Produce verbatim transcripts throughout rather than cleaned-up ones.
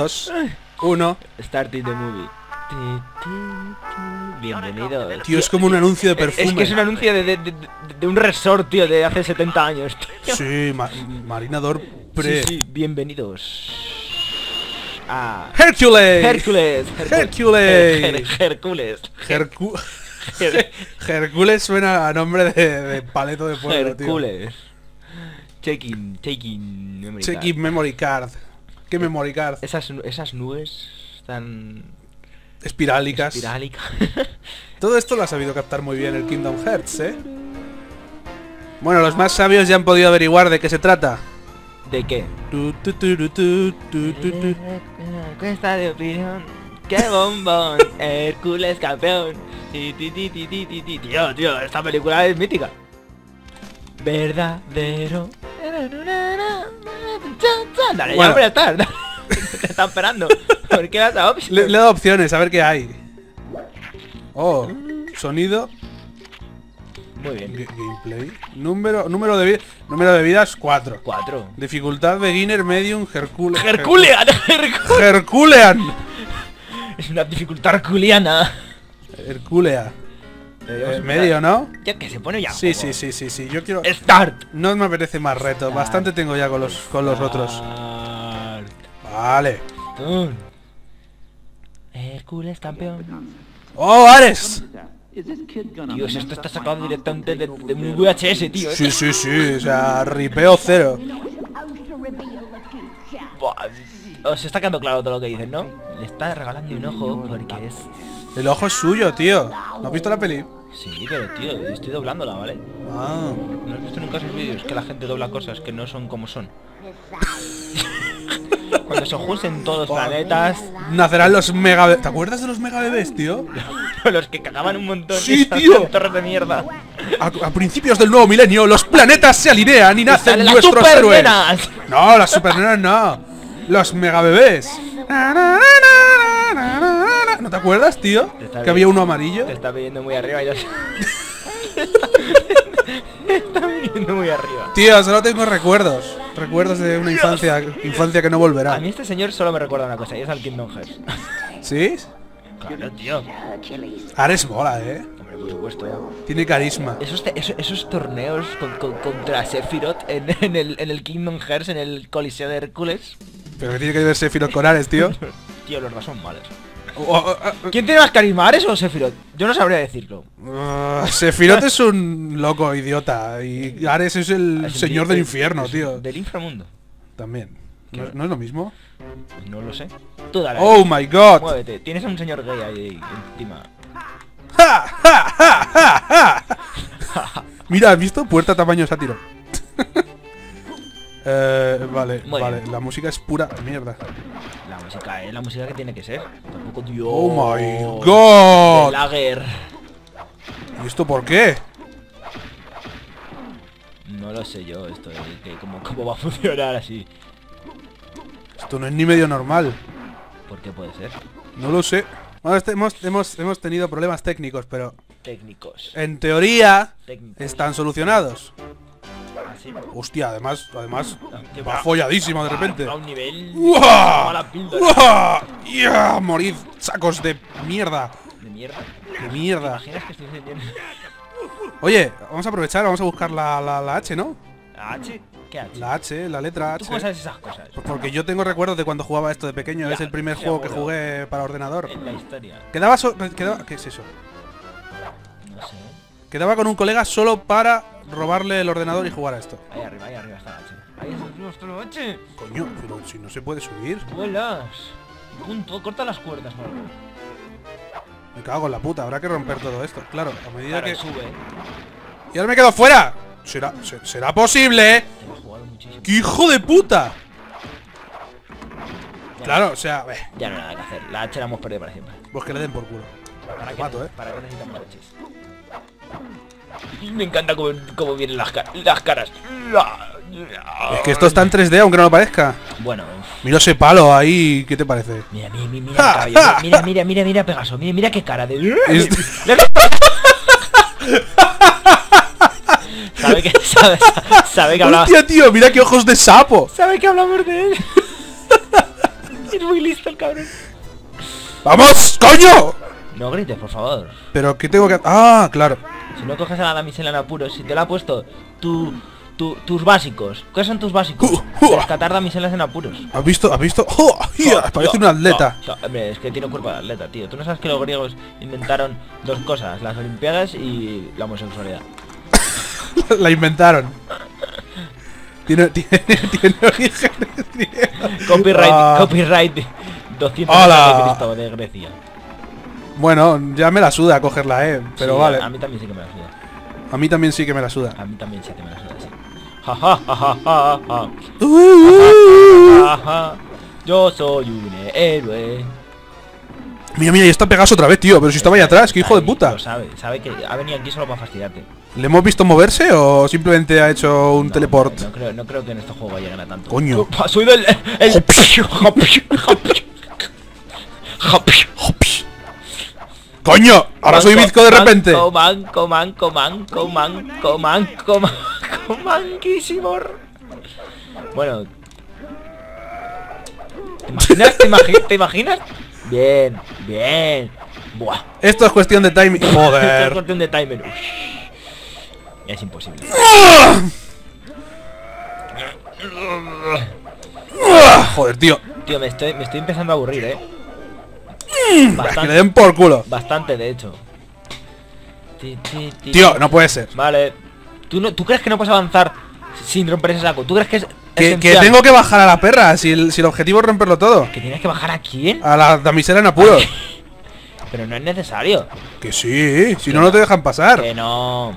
dos, uno. Starting the movie. Bienvenido. Tío, es como un anuncio de perfume. Es que es un anuncio de, de, de, de un resort, tío, de hace setenta años, tío. Sí, ma Marinador Pre. Sí, sí, bienvenidos a Hércules. Hércules. Hércules. Hércules. Hercu Hércules suena a nombre de, de paleto de pueblo, Hércules. Checking, checking memory tío. Checking memory card. ¿Qué memory card? Esas, esas nubes están espirálicas. espirálicas. Todo esto lo ha sabido captar muy bien el Kingdom Hearts, ¿eh? Bueno, los más sabios ya han podido averiguar de qué se trata. ¿De qué? Tu, tu, tu, tu, tu, tu, tu, tu. Cuesta de opinión. ¡Qué bombón! Hércules campeón. Ti, ti, ti, ti, ti, ti, ti. Tío, tío, esta película es mítica. Verdadero. Dale, Bueno. ya voy a estar. Te está esperando. ¿Por qué las opciones? Le, le he dado opciones, a ver qué hay. Oh, sonido. Muy bien. G gameplay. Número, número de vida. Número de vidas cuatro. Cuatro. Dificultad beginner medium Hercules. Herculean. Hercu- Herculean. Es una dificultad herculeana. Herculea. Eh, medio, ¿no? Ya que se pone ya. Sí, juego. sí, sí, sí, sí. Yo quiero. Start. No me apetece más reto. Bastante tengo ya con los con los otros. Start. Vale. Turn. Hércules campeón. ¡Oh, Ares! Dios, esto está sacado directamente de, de un V H S, tío. Sí, sí, sí. O sea, ripeo cero. Buah, os está quedando claro todo lo que dicen, ¿no? Le está regalando un ojo porque es... El ojo es suyo, tío. ¿No has visto la peli? Sí, pero tío, estoy doblándola, ¿vale? Ah. ¿No has visto nunca esos vídeos que la gente dobla cosas que no son como son? Cuando se junten todos los planetas... Nacerán los mega bebés. ¿Te acuerdas de los mega bebés, tío? Los que cagaban un montón. Sí, esas tío. torres de mierda. A, a principios del nuevo milenio, los planetas se alinean y nacen ¡Salen las nuestros héroes. supernenas! No, las supernenas no. Los mega bebés. ¿No te acuerdas, tío? Te está Que había uno amarillo. Te está viendo muy arriba y ya... Está viniendo muy arriba. Tío, solo tengo recuerdos. Recuerdos de una infancia, infancia que no A volverá. mí este señor solo me recuerda una cosa y es al Kingdom Hearts. ¿Sí? Claro, tío. Ares mola, eh. Hombre, por supuesto. Tiene carisma. Esos, te- esos, esos torneos con- con- contra Sephiroth en, en, el, en el Kingdom Hearts, en el Coliseo de Hércules. Pero que tiene que ver Sephiroth con Ares, tío. Tío, los dos son malos. Oh, oh, oh, ¿Quién tiene más carisma, Ares o Sephiroth? Yo no sabría decirlo. oh. Sephiroth es un loco idiota y Ares es el Es un señor tío- del infierno, es tío. Del inframundo. También. ¿No, no es lo mismo? No lo sé. Tú dale. Oh my god. Muévete. Tienes a un señor gay ahí encima. ¡Ja, ja, ja, ja, ja! Mira, ¿has visto? Puerta tamaño sátiro. eh, vale, Muy vale. bien. La música es pura mierda. La música es la música que tiene que ser. Tampoco, Dios. Oh my De god. Lager. ¿Y esto por qué? No lo sé yo esto de que cómo, cómo va a funcionar así. Esto no es ni medio normal. ¿Por qué puede ser? No lo sé. Bueno, este- hemos, hemos, hemos tenido problemas técnicos, pero Técnicos. en teoría Técnicos. están solucionados. Así. Hostia, además, además Que va folladísimo de repente. A un nivel. ¡Uah! Mala píldora. ¡Uah! ¡Ya! Morid, sacos de mierda. De mierda. De ¿Te mierda. imaginas que estoy encendiendo? Oye, vamos a aprovechar, vamos a buscar la, la, la H, ¿no? ¿La H? ¿Qué H? La H, la letra ¿Tú H. cómo sabes esas cosas? Pues porque yo tengo recuerdos de cuando jugaba esto de pequeño. Ya, Es el primer sí, juego que seguro. jugué para ordenador. En la historia. Quedaba, so- quedaba ¿Qué es eso? No sé. Quedaba con un colega solo para robarle el ordenador y jugar a esto. Ahí arriba, ahí arriba está la H. Ahí arriba está la H. Coño, pero si no se puede subir. Vuelas. Punto, corta las cuerdas, Marco. Me cago en la puta, habrá que romper todo esto. Claro, a medida Claro, que... sube. ¡Y ahora me quedo fuera! ¿Será, se- será posible? Te lo he jugado muchísimo. ¡Qué hijo de puta! Ya Claro, o sea, eh, Ya no hay nada que hacer. La H la hemos perdido para siempre. pues que le den por culo. ¿Para Te qué, mato, eh. ¿Para qué necesitan parches? Me encanta cómo, cómo vienen las, ca- las caras. Es que esto está en tres D, aunque no lo parezca. Bueno, Mira ese palo ahí, ¿qué te parece? mira, mira, mira, mira, el caballo, mira, mira, mira, mira, Pegaso, mira, mira qué cara de... Este- Sabe que, sabe, sabe que hablamos... ¡Hostia, tío! ¡Mira qué ojos de sapo! Sabe que hablamos de él. Es muy listo el cabrón. ¡Vamos, coño! No grites, por favor. Pero ¿qué tengo que...? Ah, claro. Si no coges a la damisela en apuros, si te la ha puesto tu, tu, tus básicos. ¿Cuáles son tus básicos? Uh, uh. Rescatar damiselas en apuros. ¿Has visto? ¿Has visto? ¡Oh! ¡Ya! Parece un atleta. No, no, hombre, es que tiene cuerpo de atleta, tío. Tú no sabes que los griegos inventaron dos cosas, las olimpiadas y la homosexualidad. La inventaron. Tiene, tiene, tiene orígenes griegos. Copyright, Ah. copyright doscientos ¡Hala! antes de Cristo de Grecia. Bueno, ya me la suda cogerla, eh. Pero Sí, vale. A, a mí también sí que me la suda. A mí también sí que me la suda. A mí también sí que me la suda, sí. Ja, ja, ja, ja, ja, ja. Uh, Ja, ja. Yo soy un héroe. Mira, mira, y está Pegaso otra vez, tío. Pero si estaba ahí atrás, qué hijo de Ahí, puta. Lo sabe, sabe que ha venido aquí solo para fastidiarte. ¿Le hemos visto moverse o simplemente ha hecho un No, teleport? No, no creo, no creo que en este juego lleguen a tanto. Coño. Ha subido el... el... ¡Coño! Ahora soy bizco de repente. Manco, manco, manco, manco, manco, manco, manquísimo. Bueno. ¿Te imaginas? ¿Te, imagi- ¿Te imaginas? Bien, bien. Buah. Esto es cuestión de timing. Esto es Joder. cuestión de timer. Ush. Es imposible. Joder, tío. Tío, me estoy, me estoy empezando a aburrir, eh. Que le Bastante, den por culo. bastante de hecho. Ti, ti, ti. Tío, no puede ser. Vale. ¿Tú, no, ¿Tú crees que no puedes avanzar sin romper ese saco? ¿Tú crees que es Que, que esencial? tengo que bajar a la perra. Si el, si el objetivo es romperlo todo. ¿Que tienes que bajar a quién? A la damisela en apuros. Pero no es necesario. Que sí. Si no, no te dejan pasar. Que no.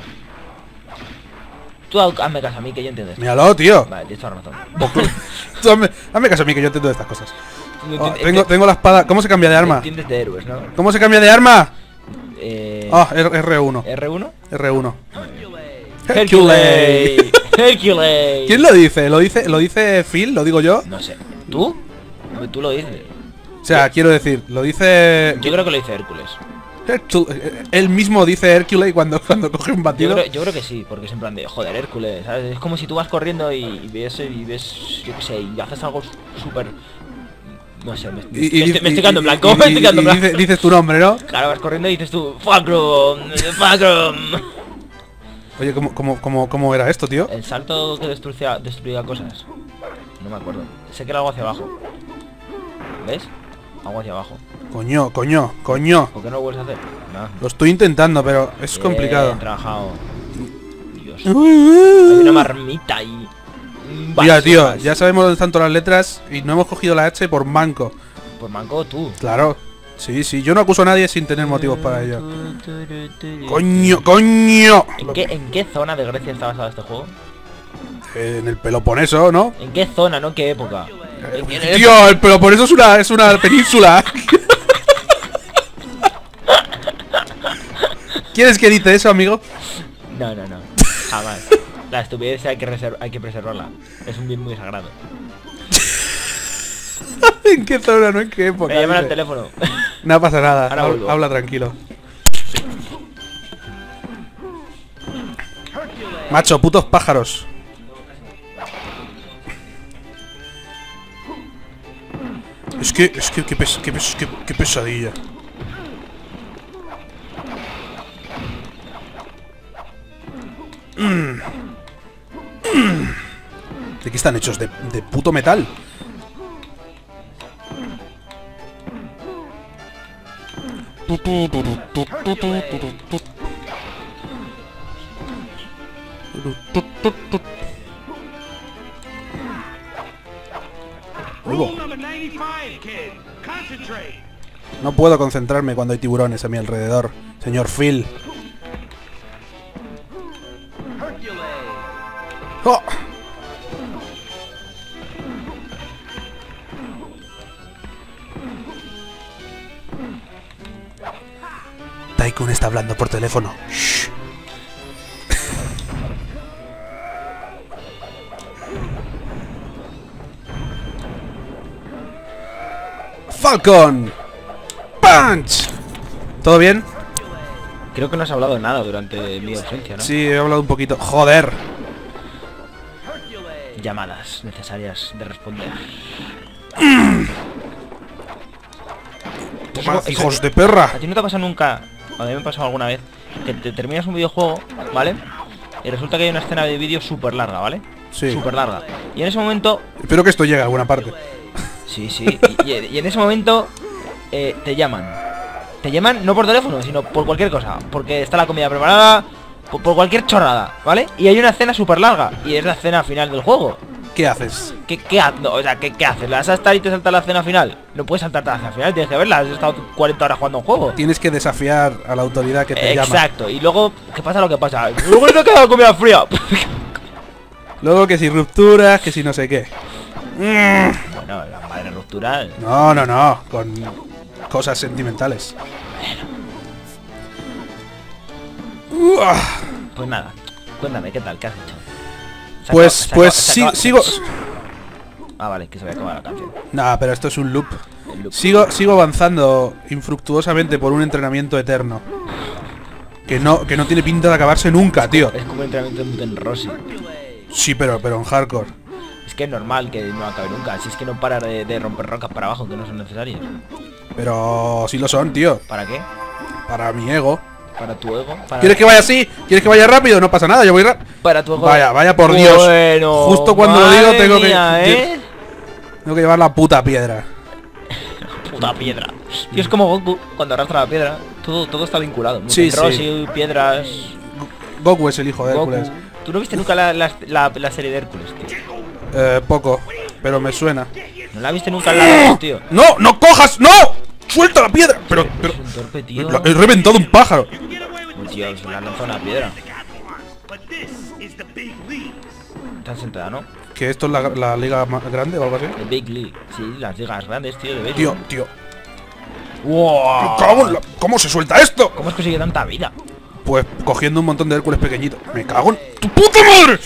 Tú ha- hazme caso a mí que yo entiendo esto. Míralo, tío. Vale, tienes toda la razón. Tú hazme, hazme caso a mí que yo entiendo de estas cosas. Tú Oh, enti- tengo, enti- tengo la espada. ¿Cómo se cambia de arma? Entiendes de héroes, ¿no? ¿Cómo se cambia de arma? Eh, Ah, R uno. ¿R uno? R uno. Hercules. Hercules. ¿Quién lo dice? ¿Lo dice lo dice Phil? ¿Lo digo yo? No sé. ¿Tú? Tú lo dices. O sea, quiero decir, lo dice... Yo creo que lo dice Hércules. Hercule- Él mismo dice Hercules cuando, cuando coge un Yo batido. creo, yo creo que sí, porque es en plan de, joder, Hércules, ¿sabes? Es como si tú vas corriendo y, y ves, y ves, yo qué sé, y haces algo súper... No sé, me, me- Y- y- me estoy, me y- estoy quedando en y- blanco, y- me estoy y- quedando en y blanco. dice- dices tu nombre, ¿no? Claro, vas corriendo y dices tú, Fuckroom, Fuckroom. Oye, ¿cómo, cómo, cómo, cómo era esto, tío? El salto que destruía, destruía cosas. No me acuerdo. Sé que era algo hacia abajo. ¿Ves? Algo hacia abajo. Coño, coño, coño. ¿Por qué no lo vuelves a hacer? No. Lo estoy intentando, pero es Bien complicado. trabajado. Dios. Hay una marmita y... un Mira, vaso tío, más. ya sabemos dónde están todas las letras y no hemos cogido la H por manco. Por manco tú. Claro. Sí, sí, yo no acuso a nadie sin tener motivos para ello. ¡Coño, coño! ¿En qué, ¿En qué zona de Grecia está basado este juego? Eh, en el Peloponeso, ¿no? ¿En qué zona, no? ¿En qué época? ¿En- en el- Tío, el Peloponeso es una, es una península. ¿Quieres que edite eso, amigo? No, no, no. Jamás. La estupidez hay que, reserv- hay que preservarla. Es un bien muy sagrado. ¿En qué zona, no? ¿En qué época? Me llaman al dice? teléfono. No pasa nada. Ahora Habla, vuelvo. habla tranquilo. Macho, putos pájaros. Es que, es que, qué, pes- qué pes- qué- qué pesadilla. Mm. Mm. ¿De qué están hechos? ¿De, de puto metal? Oigo. Rule number ninety-five, kid. Concentrate. No puedo concentrarme cuando hay tiburones a mi alrededor, señor Phil. ¡Oh! Tycoon está hablando por teléfono. Shh. Falcon. Punch. ¿Todo bien? Creo que no has hablado nada durante mi ausencia, ¿no? Sí, he hablado un poquito. Joder. Llamadas necesarias de responder. Toma, Eso- hijos eso- de perra. ¿A ti no te ha pasado nunca? A mí me ha pasado alguna vez que te terminas un videojuego, ¿vale? Y resulta que hay una escena de vídeo súper larga, ¿vale? Sí. Súper larga. Y en ese momento... Espero que esto llegue a alguna parte. Sí, sí. Y, y- y en ese momento eh, te llaman. Te llaman no por teléfono, sino por cualquier cosa. Porque está la comida preparada, por, por cualquier chorrada, ¿vale? Y hay una escena súper larga. Y es la escena final del juego. ¿Qué haces? ¿Qué, qué, ha- no, o sea, ¿qué, ¿qué haces? ¿La vas a estar y te saltas la escena final? No puedes saltarte la escena final, tienes que verla. Has estado cuarenta horas jugando un juego. Tienes que desafiar a la autoridad que te llama. Exacto, y luego, ¿qué pasa lo que pasa? Luego no queda comida fría. Luego que si rupturas, que si no sé qué. Mm. Bueno, la madre ruptura. No, no, no. Con cosas sentimentales. Uah. Pues nada, cuéntame, ¿qué tal? ¿Qué has hecho? Se Pues, acaba- se pues acaba- se si- acaba- sigo... Ah, vale, que se había acabado la canción. Nah, pero esto es un loop. El loop. Sigo, sigo avanzando infructuosamente por un entrenamiento eterno. Que no, que no tiene pinta de acabarse nunca, tío. Es como el entrenamiento de Muten Rossi. Sí, pero, pero en hardcore. Es que es normal que no acabe nunca. Si es que no parar de, de romper rocas para abajo, que no son necesarias. Pero sí lo son, tío. ¿Para qué? Para mi ego. Para tu ego. Para, ¿Quieres que vaya así? ¿Quieres que vaya rápido? No pasa nada, yo voy ra... para tu ego. Vaya, vaya por Dios. Bueno, Justo cuando lo digo madre tengo que... mía, ¿eh? Tengo que llevar la puta piedra. Puta piedra. Tío, es como Goku cuando arrastra la piedra. Todo, todo está vinculado. Sí, Muten sí. Rossi, piedras. Goku es el hijo de Goku. Hércules. ¿Tú no viste nunca la, la, la, la serie de Hércules, tío? Eh, poco. Pero me suena. ¿No la viste nunca en la dos, tío? ¡No! ¡No cojas! ¡No! ¡Suelta la piedra! Pero, pero... Es un torpe, tío. la- He reventado un pájaro. Uy, tío, se le ha lanzado una piedra. But this is the big league. Están sentada, ¿no? ¿Que esto es la, la liga más grande o algo así? The Big League. Sí, las ligas grandes, tío, de béisbol. Tío, tío. ¡Wow! Me cago en la- ¿Cómo se suelta esto? ¿Cómo has conseguido tanta vida? Pues cogiendo un montón de Hércules pequeñitos. Me cago en tu puta madre.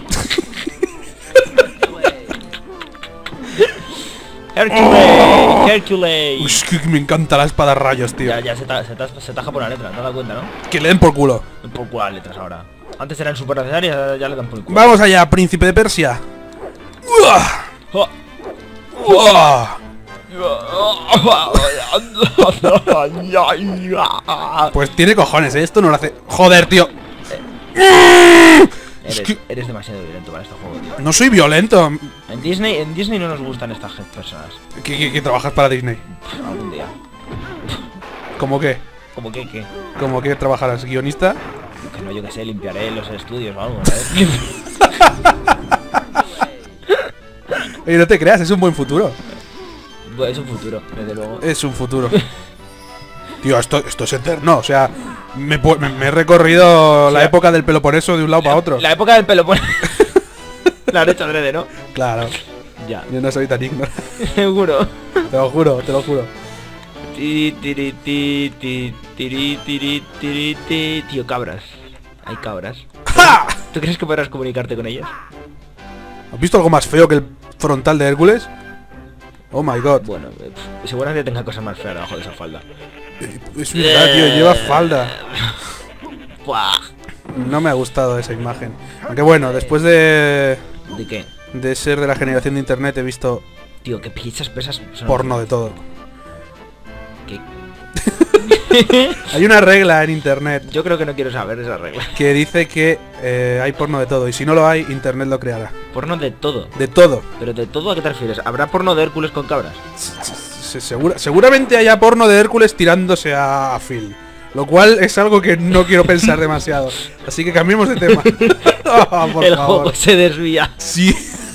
¡Hercules! ¡Hercules! Uy, es que me encanta la espada rayos, tío. Ya, ya se, ta- se, ta- se taja por la letra, ¿te das cuenta, no? Que le den por culo. Por culo las letras ahora. Antes eran súper necesarias, ahora ya le dan por el culo. Vamos allá, príncipe de Persia. Uah, ¡Oh! uah. Pues tiene cojones, ¿eh? Esto no lo hace... Joder, tío. Eres, Es que eres demasiado violento para este juego, tío. no soy violento. En Disney, en Disney no nos gustan estas personas. ¿Qué, qué- qué trabajas para Disney? Algún día. ¿Cómo qué? Como que, que, ¿Cómo que trabajarás? ¿Guionista? que no, yo que sé, limpiaré los estudios o algo, ¿sabes? Oye, no te creas, es un buen futuro. Bueno, es un futuro, desde luego. Es un futuro. Tío, esto, esto es eterno. O sea, me, pu- me- me he recorrido la sea, época del Peloponeso de un lado para otro. La época del Peloponeso. La han hecho adrede, ¿no? Claro, Ya. yo no soy tan ignorante. Seguro. Te lo juro, te lo juro. Ti, tiri, ti, ti, tiri, tiri, tiri, ti. Tío, cabras. Hay cabras. ¡Ja! ¿Tú crees que podrás comunicarte con ellas? ¿Has visto algo más feo que el frontal de Hércules? Oh my god. Bueno, eh, pf, seguramente tenga cosas más feas debajo de esa falda. Es verdad, tío, lleva falda. Buah. No me ha gustado esa imagen. Aunque bueno, después de, ¿De qué? de ser de la generación de internet he visto Tío, que pizzas pesas son... porno de todo. ¿Qué? Hay una regla en internet Yo creo que no quiero saber esa regla. que dice que eh, hay porno de todo y si no lo hay, internet lo creará. Porno de todo. De todo. ¿Pero de todo a qué te refieres? ¿Habrá porno de Hércules con cabras? Se- segura- seguramente haya porno de Hércules tirándose a, a Phil. Lo cual es algo que no quiero pensar demasiado. Así que cambiemos de tema. Oh, por El favor. juego se desvía. Sí.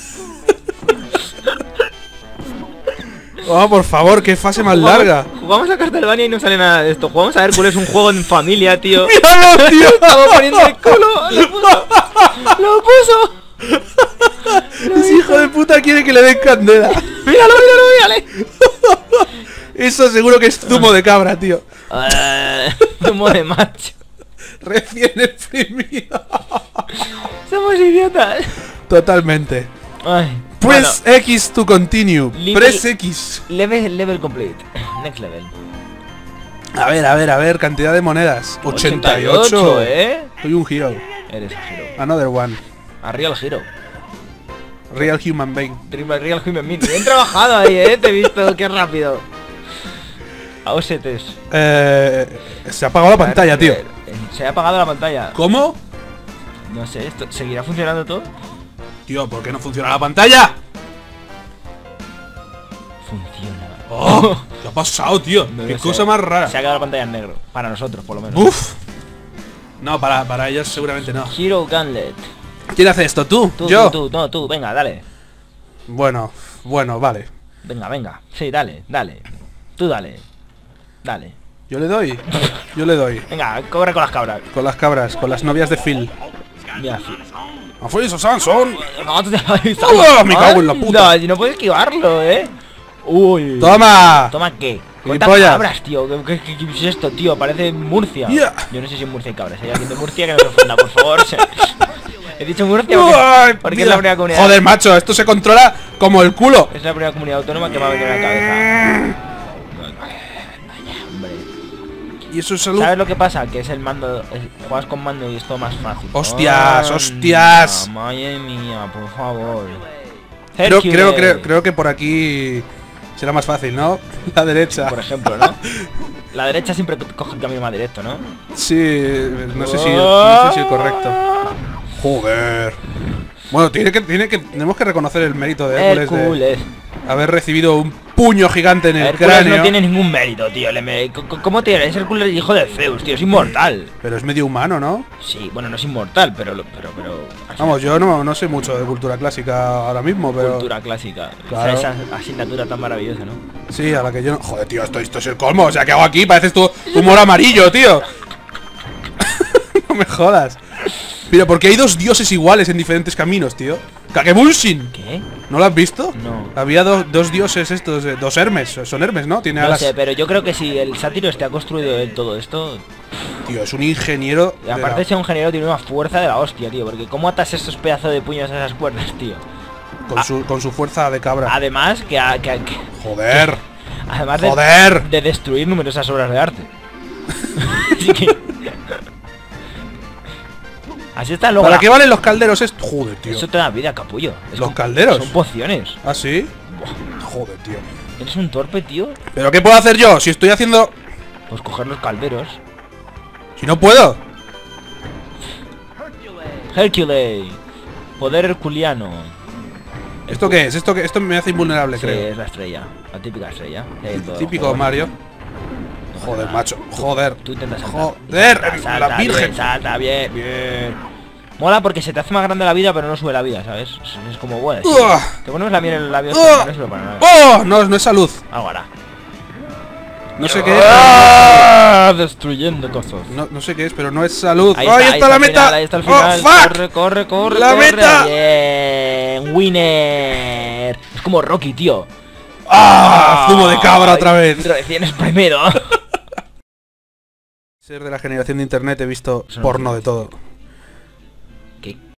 Oh, por favor, qué fase más larga. Jugamos a Castlevania y no sale nada de esto. Jugamos a Hércules, un juego en familia, tío. ¡Míralo, tío! Estaba poniendo el culo. Lo puso. Lo puso. Ese hijo de puta quiere que le den candela. Míralo, míralo, mírale. Eso seguro que es zumo de cabra, tío. Ah, Zumo de macho. Recién exprimido. Somos idiotas. Totalmente. Ay. Press X to continue. Level- Press X. Bueno, level, level complete. Next level. A ver, a ver, a ver, cantidad de monedas. ochenta y ocho. ¿eh? Soy un hero. Eres a Hero. Another one. A Real Hero. Real human being. Real Human Being. Bien trabajado ahí, eh. Te he visto, qué rápido. Ausetes. Eh, se ha apagado la pantalla, tío. Se ha apagado la pantalla. ¿Cómo? No sé, ¿esto seguirá funcionando todo? Tío, ¿por qué no funciona la pantalla? Funciona. Oh, ¿qué ha pasado, tío? No Qué lo sé. cosa más rara. Se ha quedado la pantalla en negro. Para nosotros, por lo menos. Uf. No, para, para ellos seguramente no. Hero Gunlet. ¿Quién hace esto? ¿Tú? Tú, ¿Yo? tú, tú, no, tú, venga, dale. Bueno, bueno, vale. Venga, venga. Sí, dale, dale. Tú dale. Dale. Yo le doy. Yo le doy. Venga, corre con las cabras. Con las cabras, con las novias de Phil. Mira, sí. ¡A Phil Samson! No, tú te ¡Oh, me cago en la puta! No, si no puedes esquivarlo, eh. Uy. ¡Toma! ¿Toma qué? ¿Cuántas Gilipollas. cabras, tío? ¿Qué, qué, qué es esto, tío? Parece Murcia. Yeah. Yo no sé si en Murcia hay cabras. Hay alguien de Murcia que nos ofenda, por favor. He dicho Murcia Uy, porque, porque es mira. la primera comunidad. Joder, macho, esto se controla como el culo. Es la primera comunidad autónoma que me ha venido a la cabeza. Vaya, hombre. Y eso es salud. ¿Sabes lo que pasa? Que es el mando. es- juegas con mando y es todo más fácil. Hostias, Anda, hostias. Madre mía, por favor. Creo, Hercules, creo, creo, creo que por aquí será más fácil, ¿no? La derecha. Por ejemplo, ¿no? La derecha siempre co- coge el camino más directo, ¿no? Sí, no sé si, no sé si es correcto. Joder. Bueno, tiene que, tiene que, tenemos que reconocer el mérito de Hércules de Hércules. haber recibido un puño gigante en el Hércules cráneo. no tiene ningún mérito, tío. Le me- co- co- ¿Cómo tiene? Es Hércules el hijo de Zeus, tío. Es inmortal. Pero es medio humano, ¿no? Sí, bueno, no es inmortal, pero... lo- pero, pero Vamos, yo no, no sé mucho de cultura clásica ahora mismo, pero... cultura clásica. Claro. Esa, esa asignatura tan maravillosa, ¿no? Sí, a la que yo no... Joder, tío, esto, esto es el colmo. O sea, ¿qué hago aquí? Pareces tu humor amarillo, tío. No me jodas. Pero ¿por qué hay dos dioses iguales en diferentes caminos, tío? ¡Kagebunshin! ¿Qué? ¿No lo has visto? No. Había do- dos dioses estos, eh, dos Hermes. Son Hermes, ¿no? Tiene No alas... sé, pero yo creo que si el sátiro está construido en todo esto... Tío, es un ingeniero... Y de aparte la- de ser un ingeniero tiene una fuerza de la hostia, tío. Porque ¿cómo atas estos pedazos de puños a esas cuerdas, tío? con, su, con su fuerza de cabra. Además que... a- que- que- Joder. además de, Joder. de destruir numerosas obras de arte. Así que... Así está luego... ¿Para la- qué valen los calderos esto? Joder, tío. Eso te da vida, capullo. Es ¿Los como- calderos? Son pociones. ¿Ah, sí? Joder, tío. ¿Eres un torpe, tío? ¿Pero qué puedo hacer yo? Si estoy haciendo... Pues coger los calderos. Si no puedo. Hercules. Poder herculiano. ¿Esto qué es? Esto que esto me hace invulnerable, Sí, creo. es la estrella. La típica estrella. que hay en todo el Típico juego. Mario. Joder, macho. Joder. Tú intentas saltar. Joder, Salta, la salta, virgen. bien, salta bien, bien. Mola porque se te hace más grande la vida, pero no sube la vida, ¿sabes? Es, es como bueno. sí. Uah. Te ponemos la miel en el labio, Uah. no sirve para nada. ¡Oh! No, no es salud. Algo hará. No sé qué es. ¡Ah! Destruyendo cosas. No, no sé qué es, pero no es salud. Ahí ¡Ahí está, está ahí la el meta! final, ahí está el final. ¡Oh, fuck! Corre, corre, corre, ¡La corre. meta! Bien. Winner. Es como Rocky, tío. ¡Ah! Zumo de cabra otra vez. Recién exprimido. Ser de la generación de internet he visto Eso no porno sé. de todo. ¿Qué